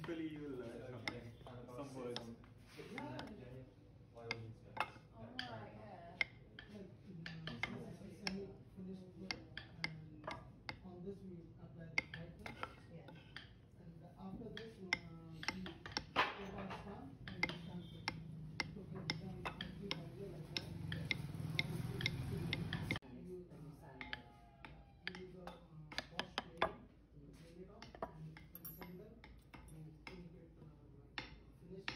Equally, you will learn something, some words. Alright, yeah. On this we apply the brightness. Yeah. And after this we go back down and we start to get down actually by way like that. You use a wash plate to clean it off and send them and make it finished.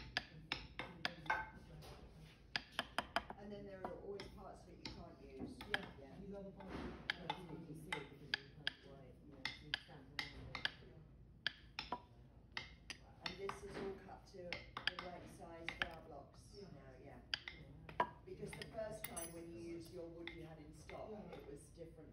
And then there are always parts of it you can't use. Yeah. These are the parts you see because you have white, And this is all cut to the right size for our blocks now, yeah. Because the first time when you used your wood you had in stock, it was different